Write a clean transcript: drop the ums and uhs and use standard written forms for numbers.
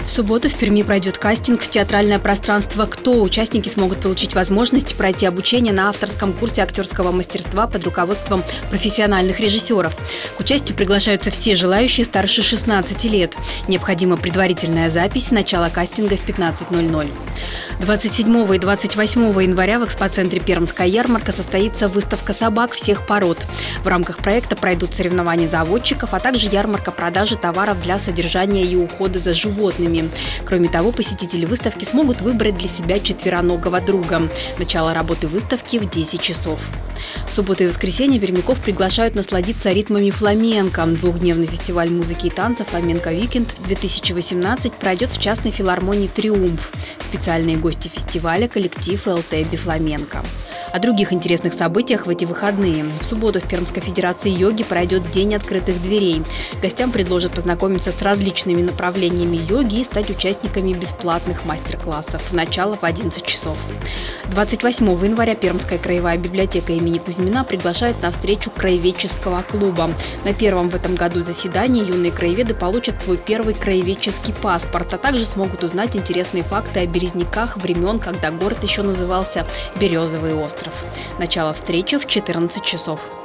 В субботу в Перми пройдет кастинг в театральное пространство «Кто?». Участники смогут получить возможность пройти обучение на авторском курсе актерского мастерства под руководством профессиональных режиссеров. К участию приглашаются все желающие старше 16 лет. Необходима предварительная запись, начало кастинга в 15:00. 27 и 28 января в экспоцентре «Пермская ярмарка» состоится выставка собак всех пород. В рамках проекта пройдут соревнования заводчиков, а также ярмарка продажи товаров для содержания и ухода за животными. Кроме того, посетители выставки смогут выбрать для себя четвероногого друга. Начало работы выставки в 10 часов. В субботу и воскресенье пермяков приглашают насладиться ритмами фламенко. Двухдневный фестиваль музыки и танца «Фламенко Викенд-2018» пройдет в частной филармонии «Триумф». Специальные гости фестиваля – коллектив ЛТ «Бифламенко». О других интересных событиях в эти выходные. В субботу в Пермской федерации йоги пройдет День открытых дверей. Гостям предложат познакомиться с различными направлениями йоги и стать участниками бесплатных мастер-классов. Начало в 11 часов. 28 января Пермская краевая библиотека имени Кузьмина приглашает на встречу краеведческого клуба. На первом в этом году заседании юные краеведы получат свой первый краеведческий паспорт, а также смогут узнать интересные факты о Березняках времен, когда город еще назывался Березовый остров. Начало встречи в 14 часов.